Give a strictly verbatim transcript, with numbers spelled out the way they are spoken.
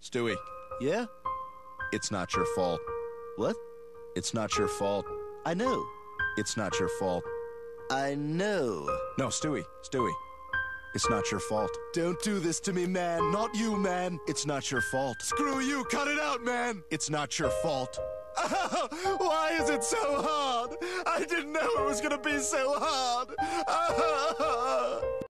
Stewie. Yeah? It's not your fault. What? It's not your fault. I know. It's not your fault. I know. No, Stewie. Stewie. It's not your fault. Don't do this to me, man. Not you, man. It's not your fault. Screw you. Cut it out, man. It's not your fault. Why is it so hard? I didn't know it was gonna be so hard.